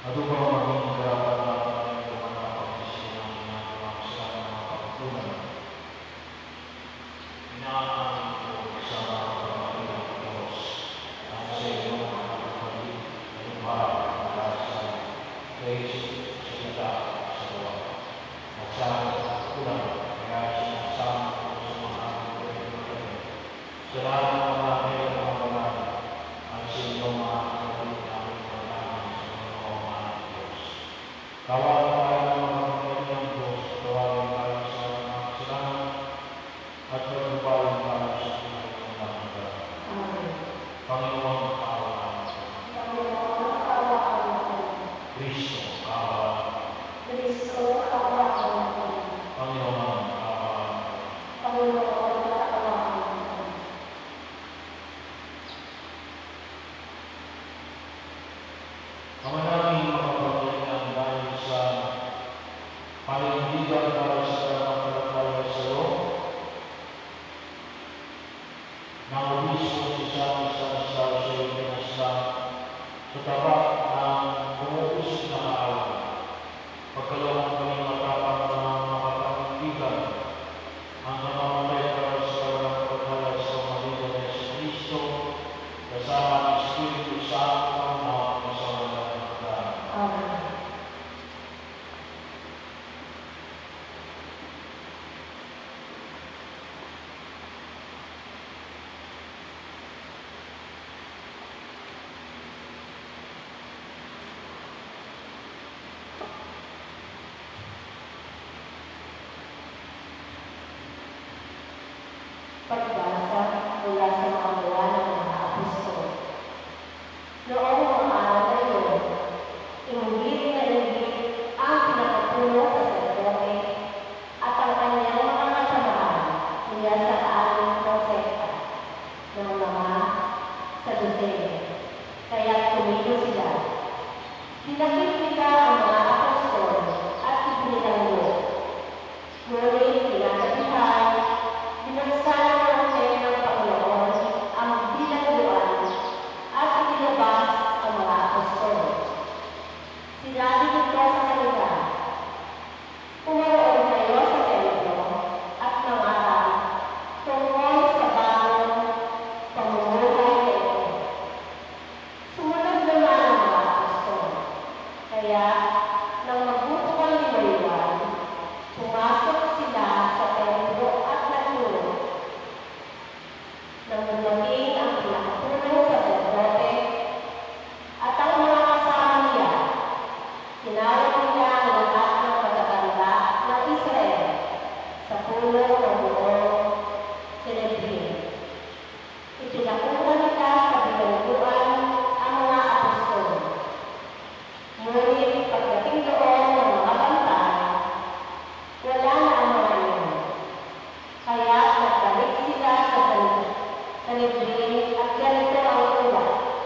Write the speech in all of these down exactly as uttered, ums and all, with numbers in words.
At upang maging karapat natin yung mga pagsisinang ginagawa sa mga pagkukunan, inaamin ko sa pagmamagitan ng Diyos ang sa iyong mga kapatid na lumahal mula sa Kristo sa kita sa gawa. At sa aking pagkukunan, kaya sinasama ko sa mga pagkukunan sa lahat ng mga meron ng mga ang sa inyong mga kapatid na aming pagkakas sa mga pamamahan ng Diyos. Kawalan tayo ng mga kapatid ng Diyos, kawalan tayo sa mga kasalanan, at pagkawalan tayo sa mga pagkakas. Panginoon, kawalan tayo. Kristo, kawalan tayo. Panginoon, kawalan tayo. Ama namin mga kapatid, dahil sa panindigan para sa pananampalataya sa iyo, nang umiso si San San sa iyo pinasa sa tapat ng bumuus na kaaway. Pagkaloob kami matapang ng mga panindigan ang namamatay para sa pananampalataya sa pamamagitan ni Yesu Kristo, kasama ng Espiritu Santo na kasama ng pagkakas. Amen. Pagbasa mula sa mga gawa ng mga apostol. Noong mga araw na iyon, inumili na Levi ang pinakapuno sa sacerdote at ang kanyang mga kasamahan mula sa aling propeta ng mga Saduceo. Kaya tumilo sila. Dinakip nila ang mga apostol at ibinilanggo. Ngunit pinagsabihan, binagsahan ng tayo ng Panginoon ang bilangguan at itinabas ang mga apostol. Sinabi nito sa kanila, pumaroon kayo sa templo at mangaral tungkol sa bagong pamumuhay na ito. Sumunod naman ang mga apostol. Kaya, nang magbukol ni Mariwan, pumasok sila sa templo at nagturo. Nang dumating ang pinakapunong sacerdote at ang mga kasama niya, tinawag nila ang lahat ng matatanda ng Israel sa puno ng buong Sanhedrin. Ipinakuha nila sa bilangguan ang mga apostol. Ngunit pagdating doon ng mga bantay, wala na ang mga iyon. Kaya nagbalik sila sa Sanhedrin at ganito ang ulat.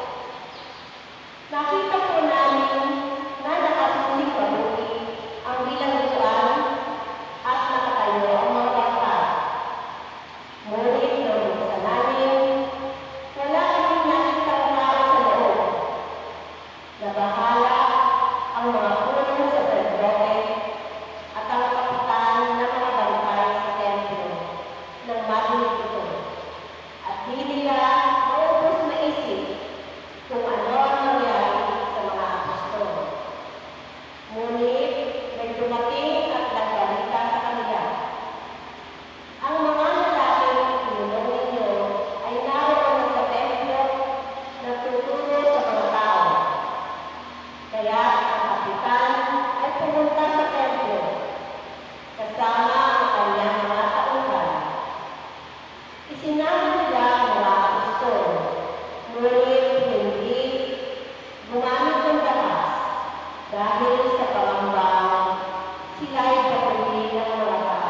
Nakita po namin na nakasusing mabuti ang bilangguan at nakatayo ang mga bantay. Ngunit nang buksan namin, wala kaming nakitang tao sa loob. Nabahala ang mga punong sacerdote at ang kapitan ng mga bantay sa templo nang marinig ito. At di nila naubos na isip kung ano ang nangyari sa mga apostol. Ngunit may dumating at nagbalita sa kanila. Ang mga lalaking tinulong ninyo ay naroon sa templo nagtuturo sa mga tao. Kaya ang kapitan ay pumunta sa templo kasama ang kanyang mga tauhan. Isinama nila ang mga apostol, ngunit hindi gumamit ng batas dahil sa pangambang sila ay papuli ng mga tao.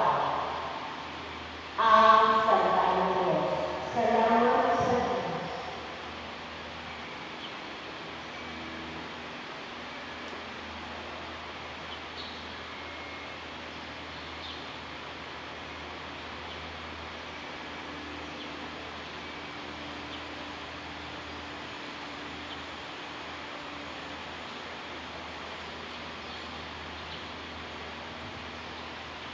Ang salita ng Diyos. Salamat sa Diyos.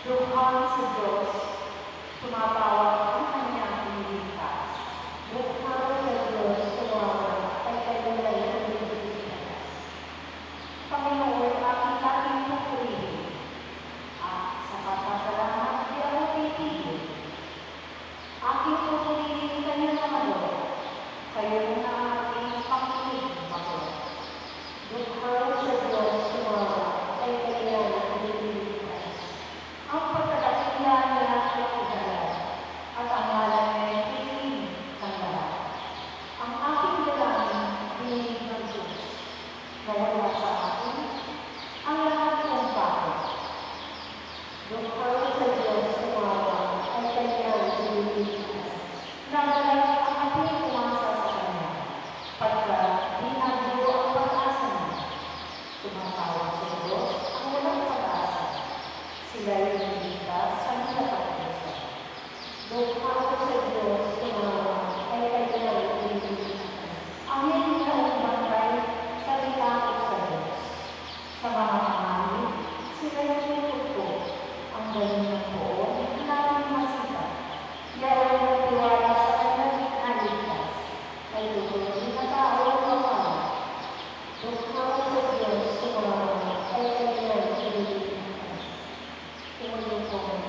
Dukhang sa Diyos, tumatawag ang kanyang iniligtas. Dukhang sa Diyos, tumawag ay kanyang iniligtas. Panginoon, aking laging pupurihin, at sa pasasalamat di ako titigil. Aking pupurihin kanyang naman, kayo na aking pakinig ako. Dukhang sa Diyos, tumawag ay kanyang iniligtas. Ang pagkakatiya niya ay ugalan, at ang ngalan niya ay piling ng lahat. Ang aking dalangin, dinig ng Diyos, na wala sa akin, ang lahat ng bakit. Dukhang sa Diyos, tumawag ay kanyang iniligtas. Nagalang ang ating umasa sa kanya, pagkat dinagyo ang pag-asa niya. Tumatawag sa Diyos ang walang pag-asa. Sila ay niligtas sa nilapag-asa. Dukhang sa Diyos, tumawag ay kanyang iniligtas. Ang hindi na umatay sa litakot sa Diyos. Sa mga pangangin, sila ay tututo. Ang galing ng poon, natin masita. Yaon na tiwala sa kanyang iniligtas. Ay tutuloy na tao ang kapal. Dukhang sa Diyos, tumawag ay kanyang iniligtas. Tumulong po mo.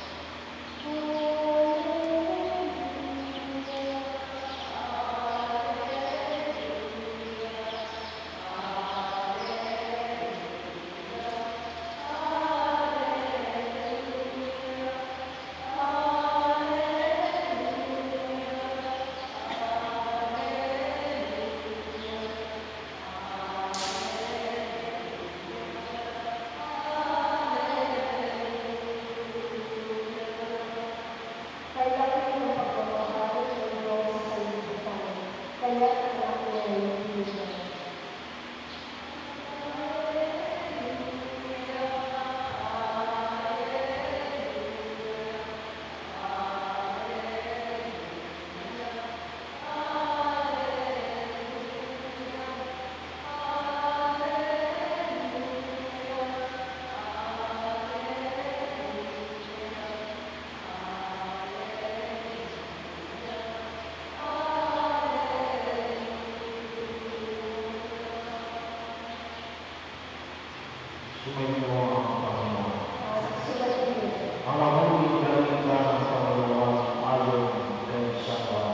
Sumayin mo ang Panginoon. Ang mabuting balita ng Panginoon ayon kay Saba.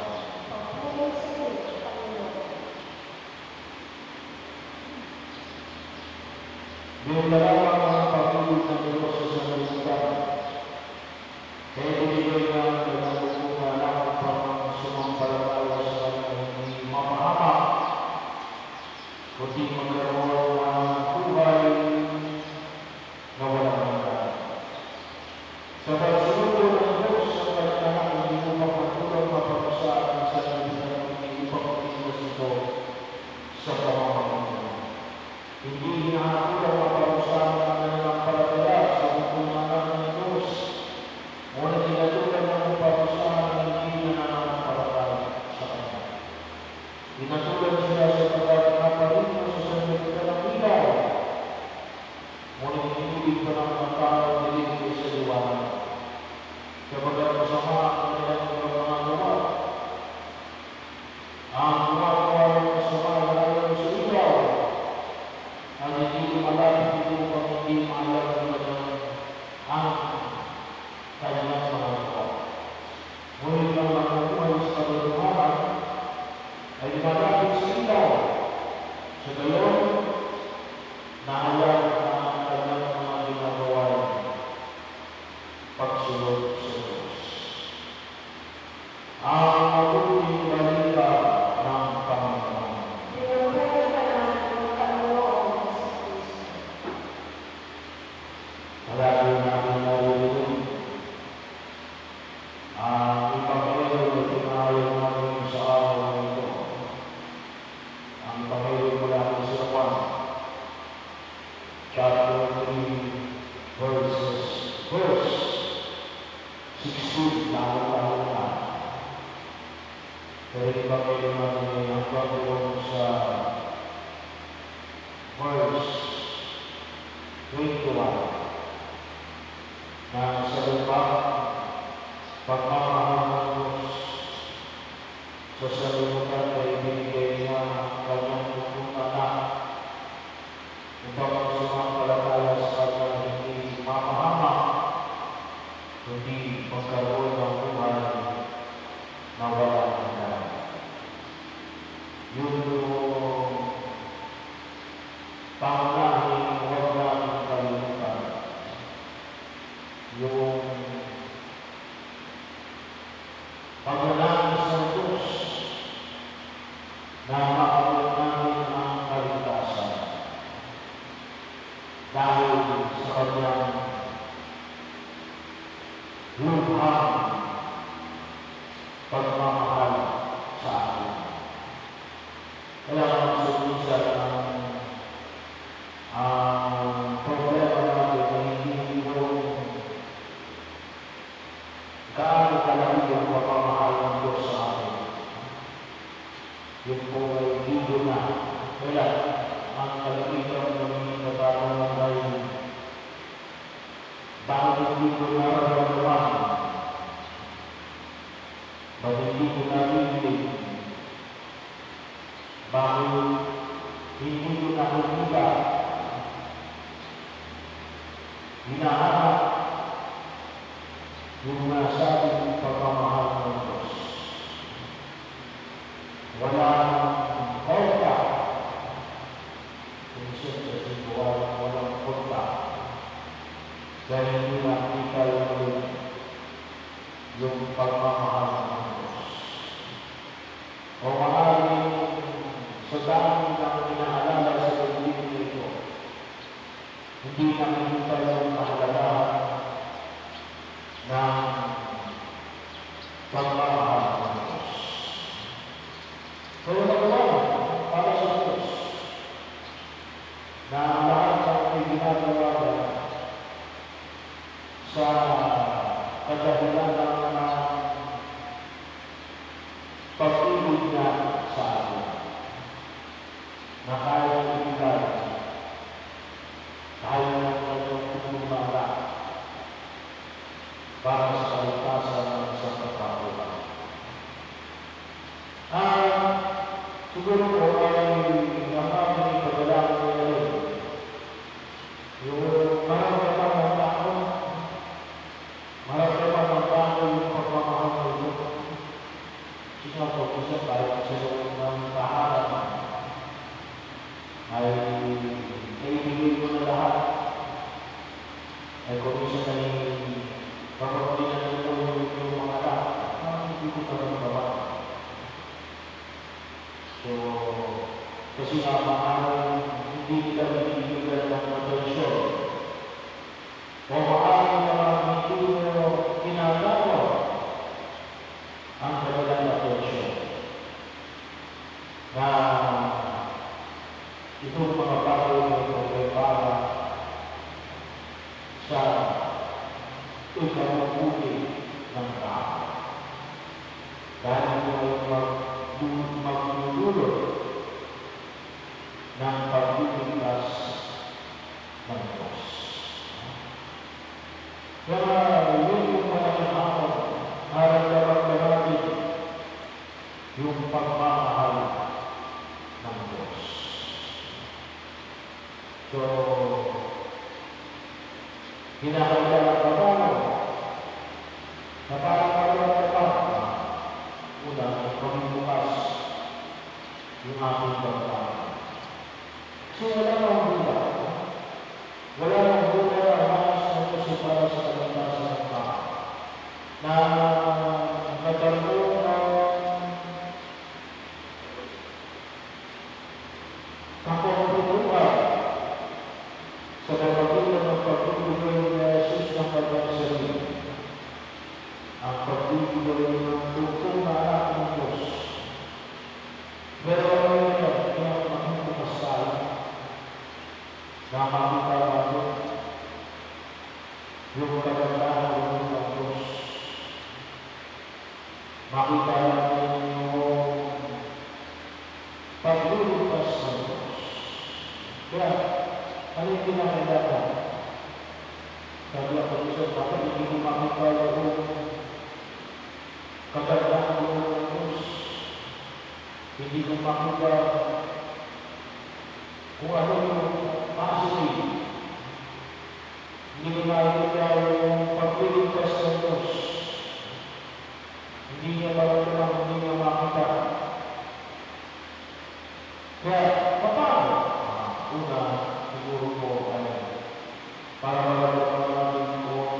Binalawang ang pag-ibig ng Diyos sa salita. Kaya binigay niya ang pinagkukuha lang upang sumampalataya sa kanyang hindi mapahamak, kundi magkaroon ng buhay na walang hanggan. Sa pagsunod ng Diyos sa kanyang hindi mo mapatulang mapapasaan sa kanyang hindi ipagpapintos ito sa pamamagitan. Hindi hinahatulang mapapasaan ang kanyang palataya sa pagkumanan ng Diyos. Ngunit hinatulan ng mapapasaan ang hindi nananampalataya sa kanya. Hinatulan sila sa pagkakaparin sa sanlibutan ng ilaw. Ngunit hinuli pa ng mga tao niligay sa liwanag. Kapagkat masama ang kanilang mga gawa. Ang gumagawa ng masama na ayaw sa ilaw. Ang hindi lumalapit ito upang hindi maalam ng kanyang ang kanyang mga gawa. Ngunit ang nakukuhay sa katotohanan ay lumalapit sa ilaw. Sa gayon, naalam na ang kanyang mga ginagawa pagsunod sa Diyos. Ang mabuting balita ng Panginoon. Palagi natin naririnig ang Ebanghelyo na tinayo natin sa araw na ito. Ang Ebanghelyo mula sa Juan, chapter three, verses, verse sixteen, lalo-lalo na. Pero yung Ebanghelyo natin ay hanggang doon sa verse twenty-one. na sa lubang pagmamahal ng Diyos sa salimutan ay binigay niya ang kanyang bukong anak upang sumampalataya sa kanya hindi mamahamak, kundi magkaroon ng buhay na walang hanggan. Yun yung pangunahing huwag natin kalimutan. Yung paglalangis ng Diyos na makamit namin ang kaligtasan dahil sa kanyang lubhang pagmamahal sa atin. Kaya magsumisan ang ang problema natin ay hindi yung gaano kalaki yung pagmamahal ng Diyos sa atin. Yung po ay libo na. Kaya ang kalapitan ng mga katanungan ay bakit hindi ko nararamdaman? Bakit hindi ko narinig? Bakit hindi ko nakikita? Hinahanap yung nasabing pagmamahal ng Diyos. Walang konta. Minsan sa sitwasyon, walang konta. Dahil hindi nakita yung, yung pagmamahal ng Diyos. O maaaring sa dami ng inaalala sa pagdating nito, hindi nakikita yung kahalagahan ng pagmamahal ng Diyos. Kaya nagawa para sa Diyos na lahat ng may ginagawa sa kadahilan ng pag-ibig niya sa atin na kaya ibigay tayo ng kanyang pumumara para sa kaligtasan ng isang kapatid. Ah, siguro po ay nakakabing pagdalangin ko na rin. Yung marami pa ng tao, marami pa ng tao yung pagmamahal ko ito. Sino po po siya kahit sa loob ng tahanan ay naibigay ko na lahat. Ay kung isa na yung pagkakuli na nito yung mga lahat, parang hindi ko karamdaman. So, kasi nga maaaring hindi nila binibigyan ng atensyon. O maaaring na hindi mo ginagawa ang kanilang atensyon. Na itong mga bagay na problema sa ikabubuti ng tao. Dahil ito ay magdudulot ng pagbibigas ng Diyos. Kaya yun yung malaking ako, nararamdaman na natin yung pagmamahal ng Diyos. So, hinahanda ka ba na parang marunong ka pa? Una, pagbubukas yung aking pagmamahal. So, wala nang buka. Wala nang buka ang maas na kasi para sa kaligtasan ng tao. Na nagkaroon ng kakumpuluhan sa pagpagitan ng pagbibigay ni Jesus ng kanyang sarili. Ang pagbibigay ng bukong na anak ng Diyos. Pero ano yan, kaya makikipas tayo na makita natin yung kagandahan ng Diyos. Makita natin yung paglulutas ng Diyos. Kaya, ano yung pinakailangan? Sabi ako sa bakit hindi ko makita yung kagandaan ng Diyos. Hindi ko makita kung ano yung maasuri. Hindi ko makita yung pagliligtas ng Diyos. Hindi niya maramdaman, hindi niya makita. Kaya, paano? Una, siguro po, ano, para maramdaman natin kung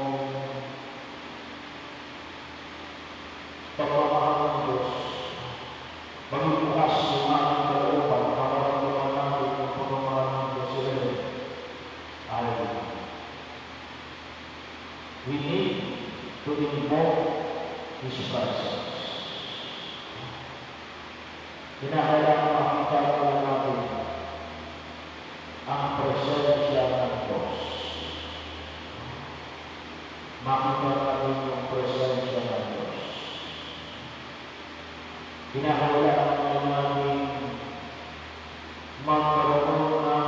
pagmamahal ng Diyos, magbubukas yung ating kalooban para maramdaman natin kung pagmamahal ng Diyos sila ay we need to invoke His presence. Kinakailangan makita ko natin ang presensya ng Diyos. Makita natin yung presensya ng Diyos. Kinakailangan natin magkaroon ng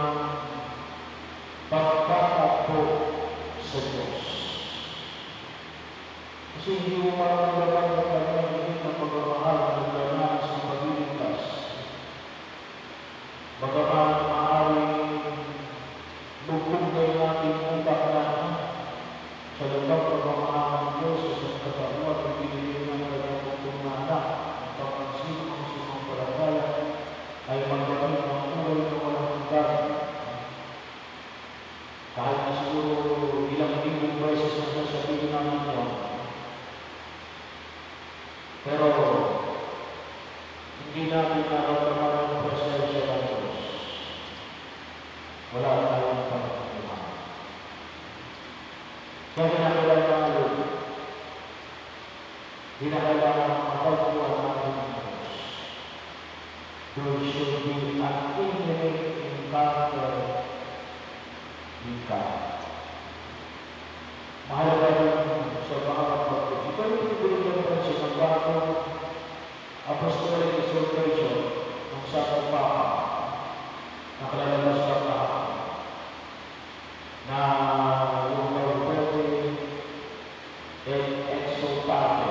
pagkakapot sa Diyos. Kasi hindi mo maramdaman ng kanyang higit ng pagmamahal ng kanyang sa pagliligtas. Bagaman maaaring lugtong kayo natin utak na sa lubang pagmamahal ng Diyos sa katauhan at pinili ng kanyang pagtumana ang papansin ng sumampalataya ay magdamit ng uloy na walang hanggan. Kahit na siguro ilang libong beses na sasabihin namin yan, pero hindi natin nararamdaman ang presensya ng Diyos. Wala tayong pagkakumahan. Kaya kinakailangan natin, kinakailangan mapagkuhan natin ng Diyos. There should be an intimate encounter with God. Mahalaga rin sa mga kapatid. Ito yung pinibigyan ko sa bagong apostolic exhortation ng Sakong Papa na kalalabas na kahapon na yung Laudato et Exsultate.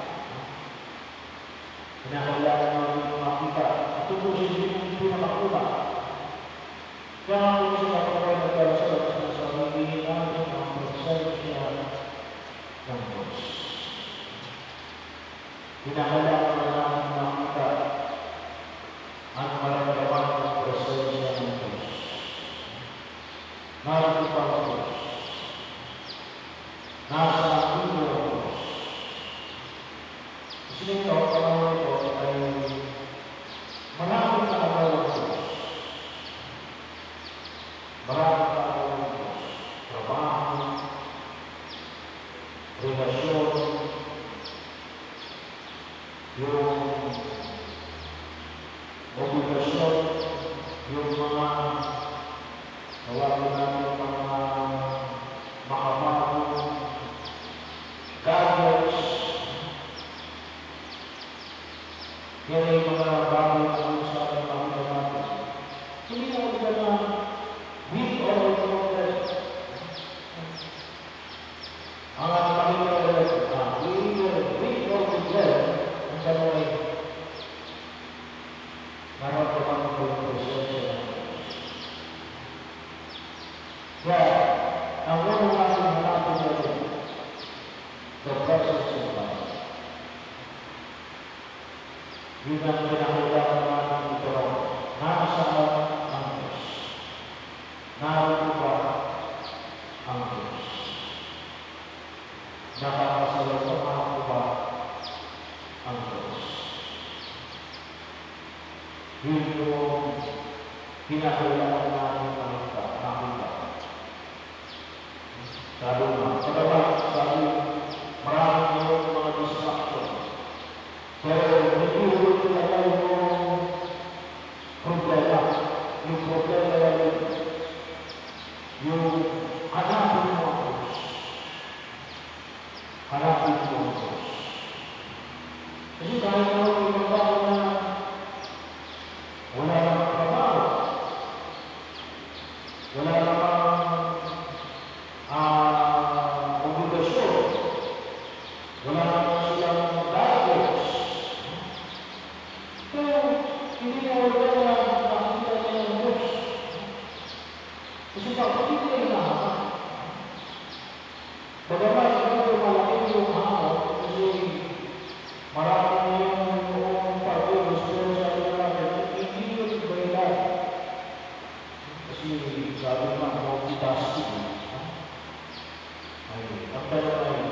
Kinakailangan namin makita. Ito po siya yung pinakakuha. Kaya kung siya kapatid na kalasal at sinasabihin namin ang presensya ng Diyos. Kinakailangan na namin makita ang maramdaman ng presensya ng Diyos. Narito pa ang Diyos. Nasa ang ulo ng Diyos. Kasi nito, ang panahon ito ay maraming nakagawa ng Diyos. Maraming nakagawa ng Diyos. Trabaho, relasyon, yung obligasyon, yung mga tawagin natin mga makabago, gadgets, yan ay mga bagay na kung sa ating makita natin. Hindi na ako na with or without that. Ang ating makita natin, with or without, ang sanay, nararamdaman ko yung presensya ng Diyos. Kaya, ang unang natin hanapin natin, the presence of God. Yun ang kinakailangan natin ito. Nasaan ang Diyos? Narito ba ang Diyos? Nakakasalasama ko ba ang Diyos? Yun yung kinakailangan natin makita. Sabi nga, pagkawa, sabi, maraming yung mga distraction. Pero hindi yung talaga yung problema. Yung problema yung yung hanapin mo ang Diyos. Hanapin mo ang Diyos. Kasi kahit na yung ibang na wala namang trabaho, wala namang ah Kasi bakit hindi ka hinahanap? Bagamat ito malaki yung hamon, kasi marami na yung pag-ibig pero sa akin natin, hindi yung baylan. Kasi sabi nga, multitasking. Ay, ang talaga ay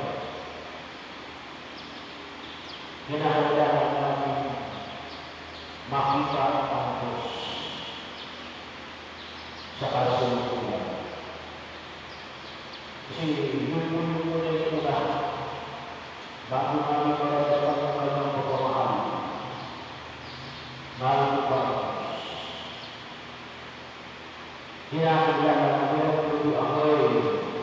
ginahalagaan natin makita ang Diyos sa kasalukuyan. Kasi yun yun mo na yung una bago namin maramdaman ang kanyang pagmamahal. Narito pa ang Diyos. Hinahalagaan natin to be aware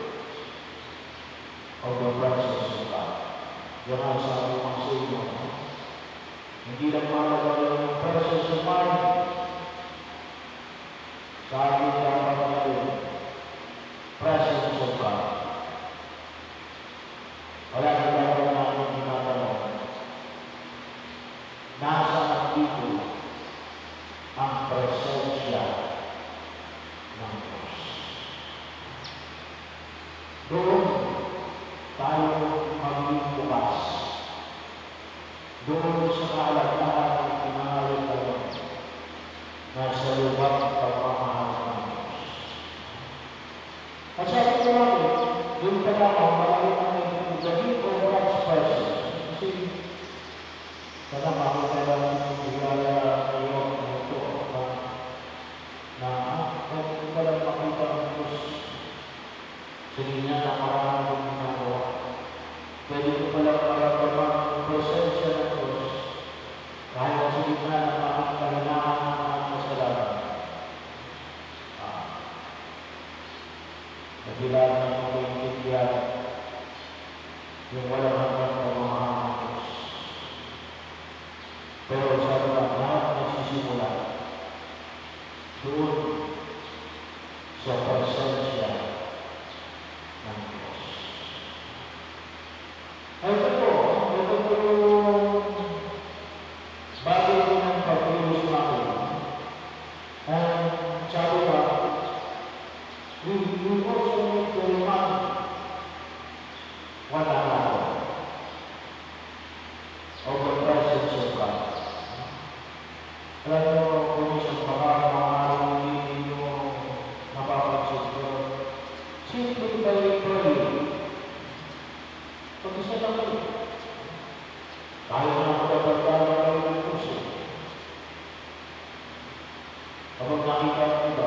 of the presence of God. Yan ang sabi ng sa inyo. Hindi lang mahalaga yung presence of mind. Sabi niya ang pagmamahal. Presence of God. Wala na dapat natin tinatanong. Nasa nandito ang presensya ng Diyos. Doon tayo maging bukas. Doon sa kaalagahan ng pinangalit tayo nasa lubang pagmamahal ng Diyos. At sabi ko namin, yung pala ako, marami namin yung gabi o God's presence. Kasi, sana makita lang yung bigala ngayon na ito na na kung pala makita ng Diyos sige niya na maraming kong ginagawa. Pwede ko pala maramdaman yung presensya ng Diyos kahit na sige na ng aking kahinaan ng aking kasalanan. Nagilala na yung maintindihan yung walang hanggang pagmamahal ng Diyos. Pero sa lahat nagsisimula doon sa presensya ng Diyos. Ay ito po, ito po yung bagay ko ng pag-iwas natin. And sabi ba, we, we also need to remind one another of the presence of God. Alam mo, kung isang baka maaaring hindi nyo napapansin ko, simple tayo pray. Pag-isa lang kayo. Kahit na magpapagdala kayo ng puso. Kapag nakita mo ba,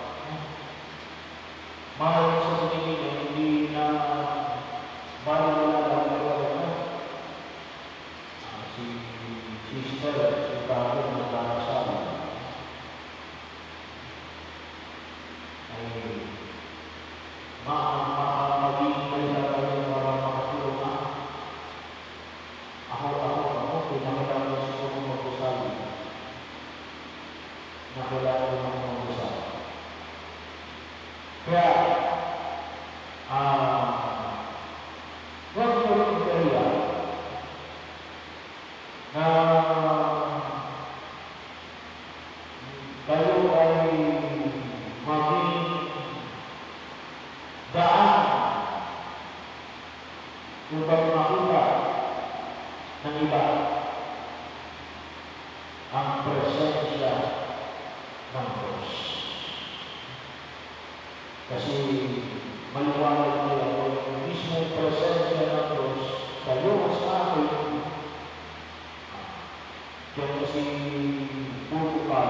mahal sa tingin niya, hindi na mahal wala lang wala na. Si sister, si Pablo, nagkakasama. Ay, ma-magiging na kayo para makatulong na. Ako, ako, ako, pinakita ko sa mga magkusali. Nakilala ko ng mga magkusali. Kaya, ah, huwag mo rin kaya na kayo ay maging daan upang makita ng iba ang presensya ng Diyos. Kasi maliwanag nila yung mismo presensya ng Diyos sa iyo at sa akin. Kaya kasi puro ka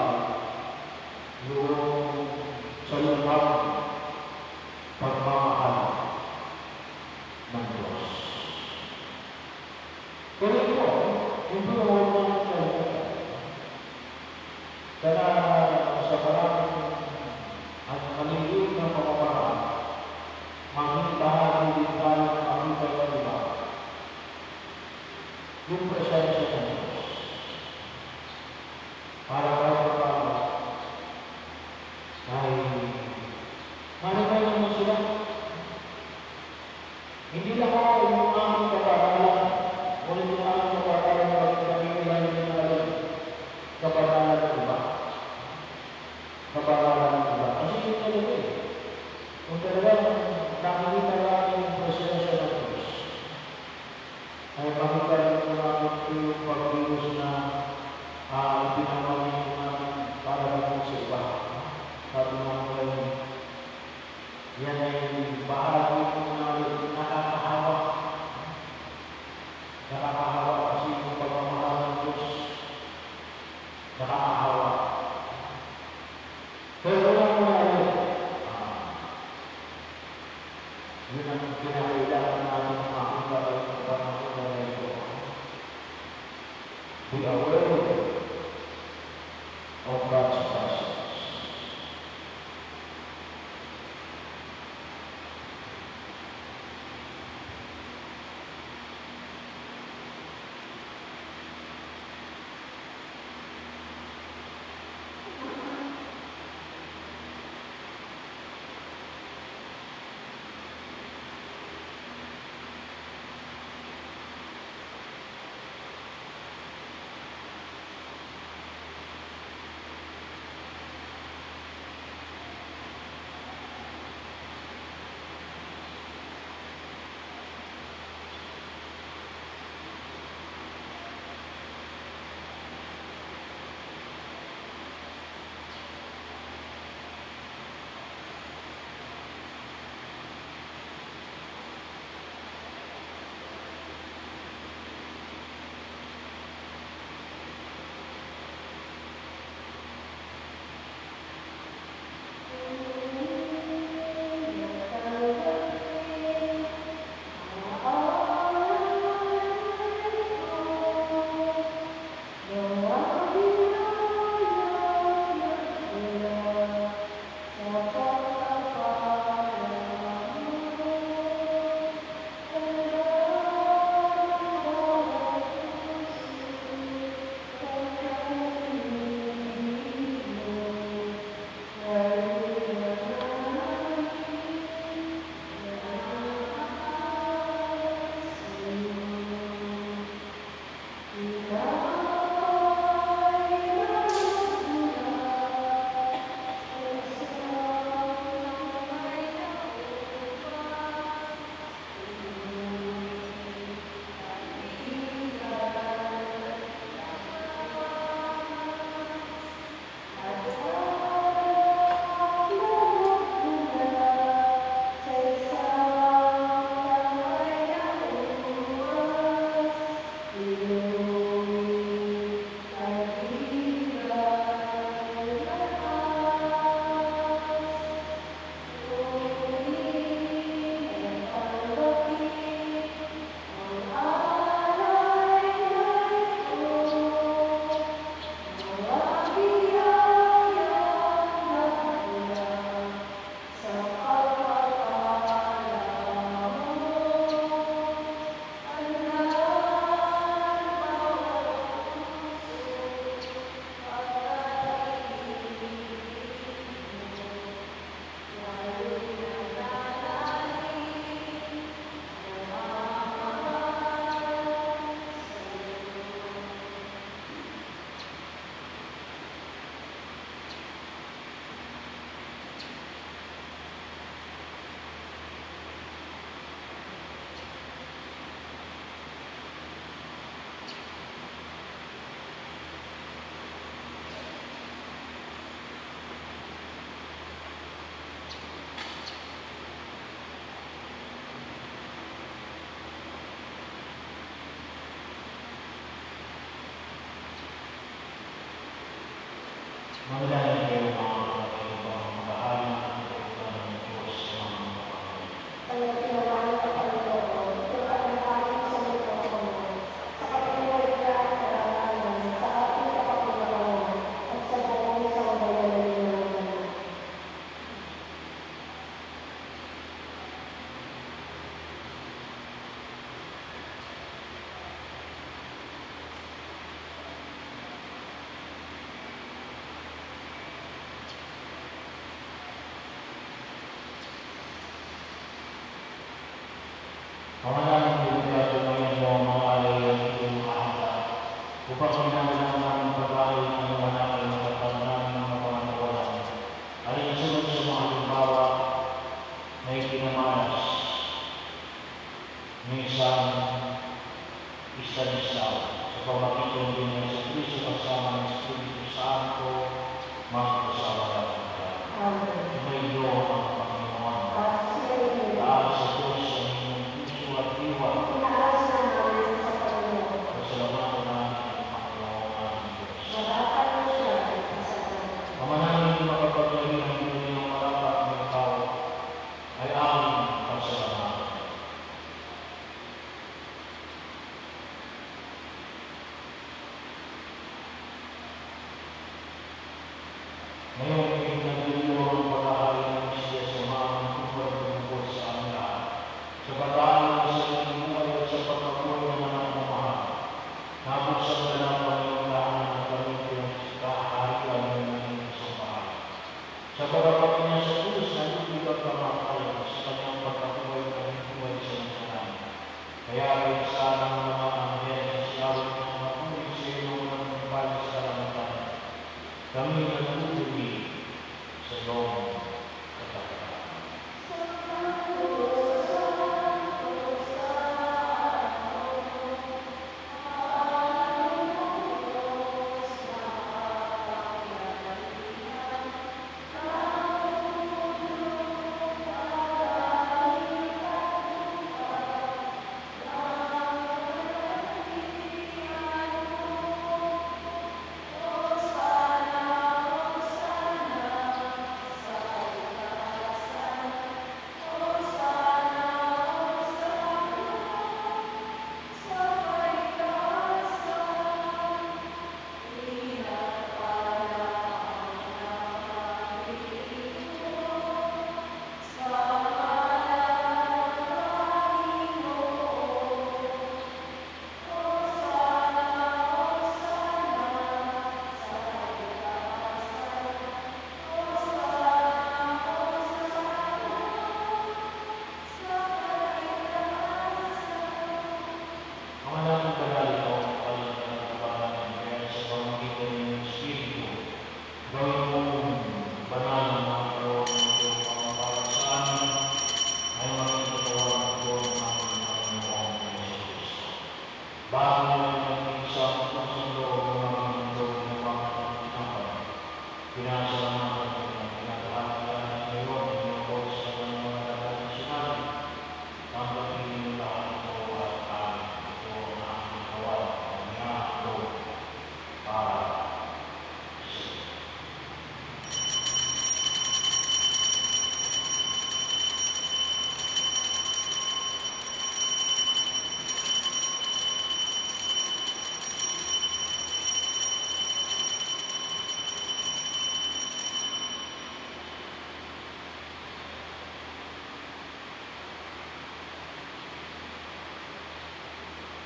yung sa lubang pagmamahal ng Diyos. Pero ito, ito huwag naman kalimutan. Kaya sa maraming at maliliit ng pamamaraan, maging bahagi din tayo ng aming pagkaliba. Yung presensya ng Diyos. Para kayo para Yan ay bahagi po na nakakahawa. Nakakahawa kasi yung pagmamahal ng Diyos. Nakakahawa. Pero wala mo na yun. Yun ang kinakailangan natin makita ng panahon na ito. Be aware of God's presence. Mangyayari kayo mga kapatid upang makahali ng pagkakutan ng Diyos sa mga kapatid. Kaya tinawanan ka Panginoon, ito ang nakain sa mga kapatid, sa kapatiwalian at karangalan, sa ating kapatiwalawan, at sa buong sambayanan namin. Pangalanan ng Biblia ito ngayon mo mga alay ang iyong ahanda upang ginagalang namin pag-alay ng mga nakal na katandaan ng mga pangatawalan. Alin sunod sa mga halimbawa na ipinamanas ng isang isa-isa sa pamagitan din ng Kristo kasama ng Espiritu Santo magkasawa ng mga. Amen. Tumayo ang Panginoon.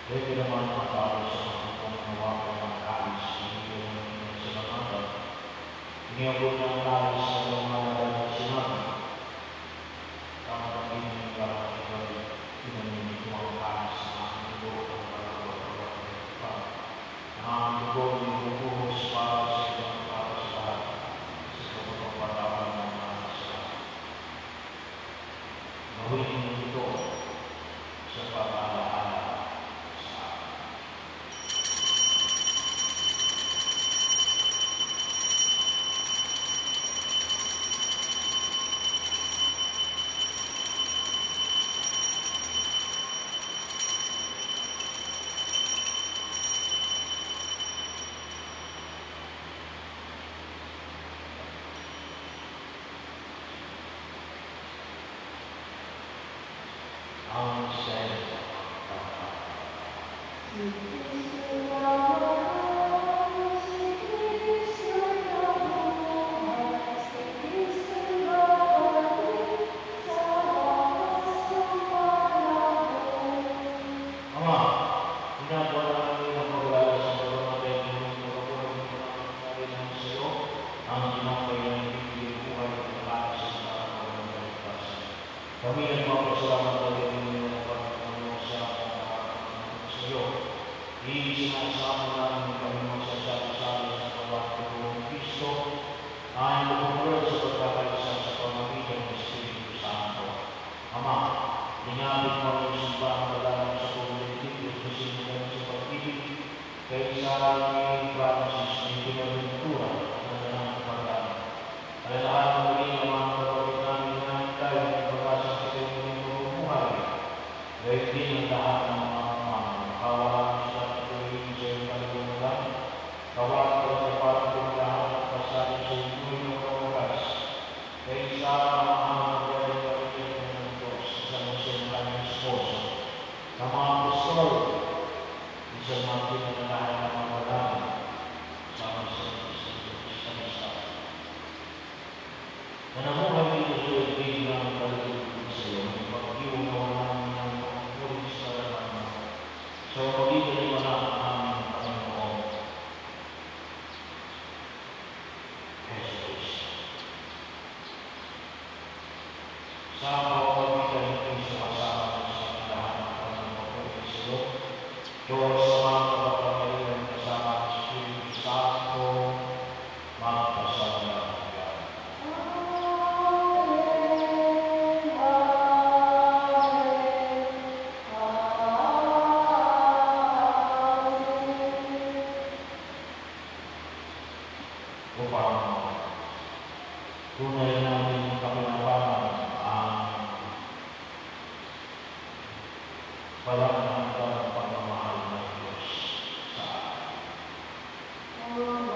Ito naman ang tao sa mga pangalawa ng mga kalis, hindi naman sa mga anak. Iniyabot ng kalis sa mga mga sinabi. Ang pagiging ng kalis ay inanin ito ang kalis na ang dugo ng pagkakaroon ng pa. Ang dugo ng bubuhos para sa ibang para sa lahat sa kapagpapatawan ng mga sa gawin ito sa pag-alaala. Ang sayo. Ama, ginagawa namin ang paglalala sa pagmamatay ng mga pagkakulang ng mga ng sayo, ang ginapay ng hindi buhay at lakas sa mga pagkakulang. Kami nagpapasalamat sa iyo ng mga pagkakulang sa iyo. Isinasama namin kami magsasali-sali sa pagkakulang ng Kristo, ay magpapulad sa pagkakaisa sa pamamagitan ng Espiritu Santo. Ama, Dinabit mo ang simbahan na dalang sa komunitib at kasinungan sa pag-ibig kay Sarah ni Francis ni Pinaventura na nanang kapagdaan. Alalahan mo rin ang mga kapatid namin na tayo ng pag-asa sa kayo ng buhay. Gayun din ang lahat ng mga mga kawalan sa patuloy sa iyong kalimutan. Kawalan ko sa patuloy lahat ng pasanin sa iyong ng kawagas. Kay Sarah ng mga apostol, isang mga pinanalahan ng mga walang sama sa isa. Nanamuhay dito sa iyo, bilang kalulugod sa iyo, ang pag-iwan na walang ng pagkukulit sa laman sa pag-ibig ng mga aming Panginoon. Jesus. Sa pagpagitan ng sumasama Diyos sa mga kapapangilihan kasama ang Espiritu Santo, magpasama ng Diyos. Amen. Amen. Amen. Upang tunay namin kapinabangan ang walang hanggang pagmamahal ng Diyos sa atin.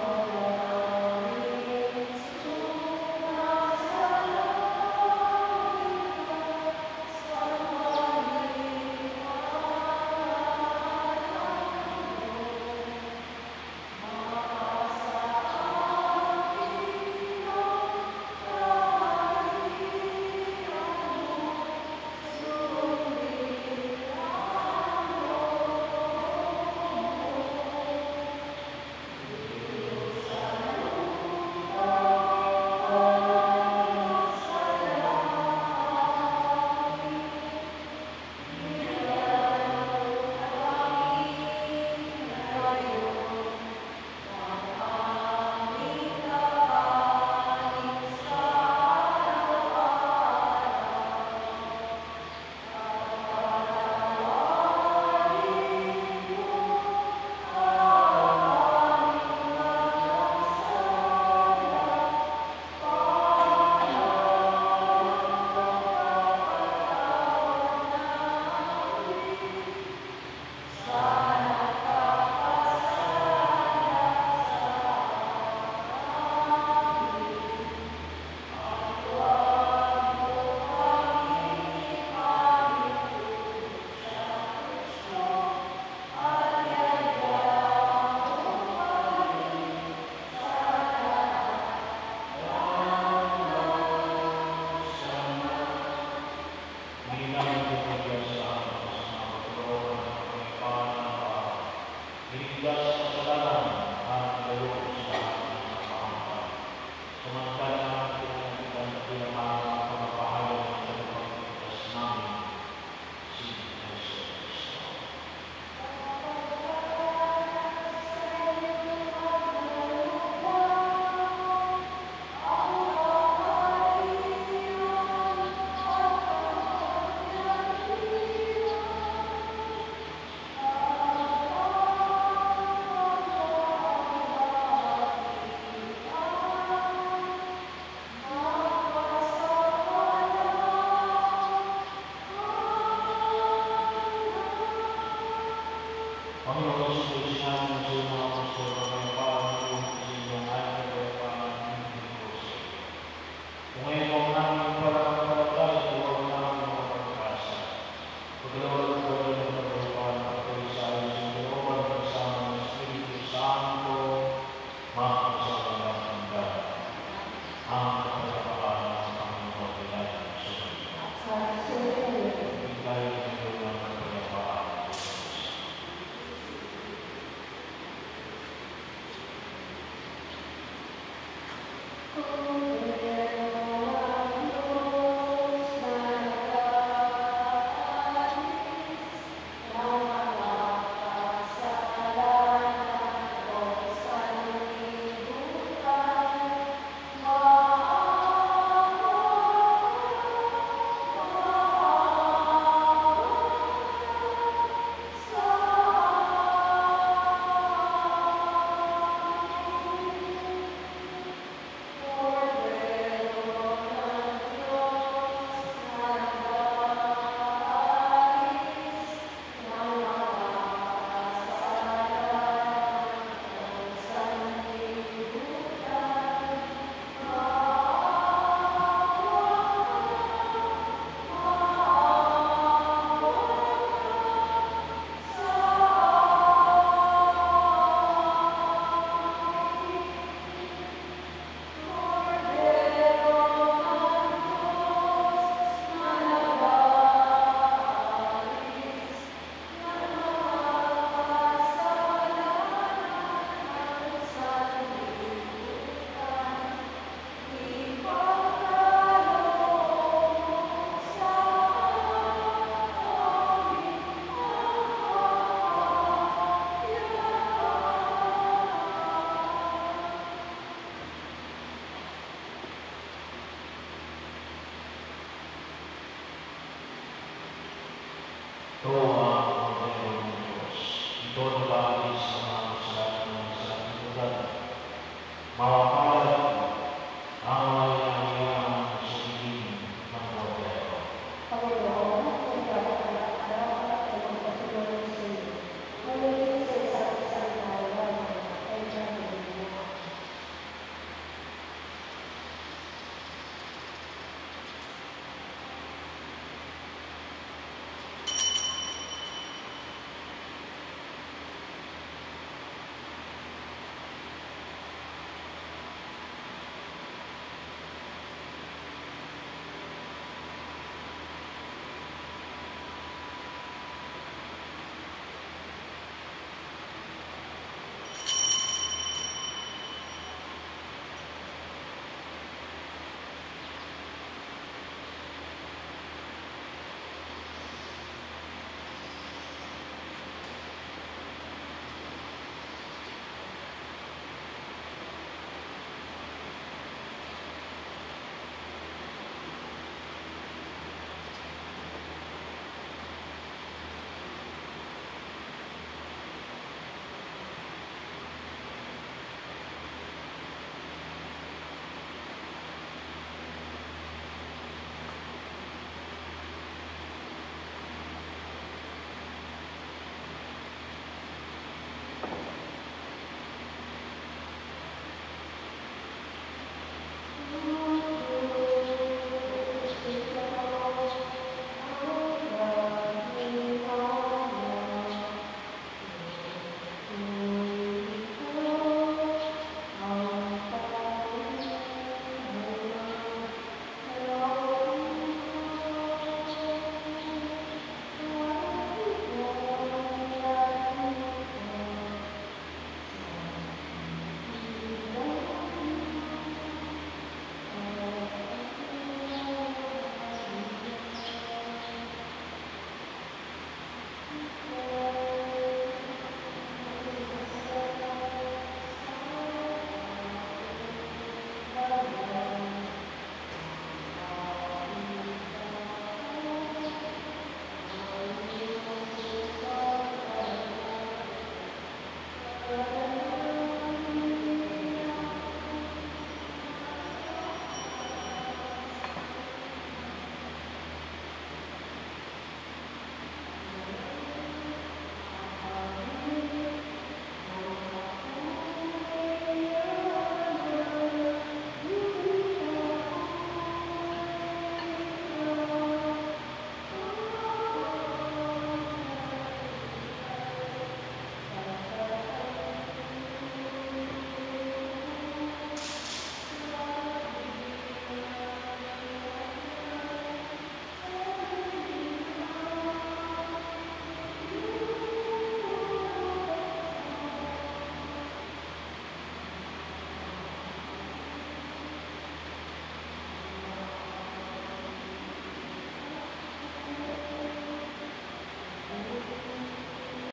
Ito ang Kordero ng Diyos. Ito nag-aalis ang mga kasalanan ng sa ating lugar. Mga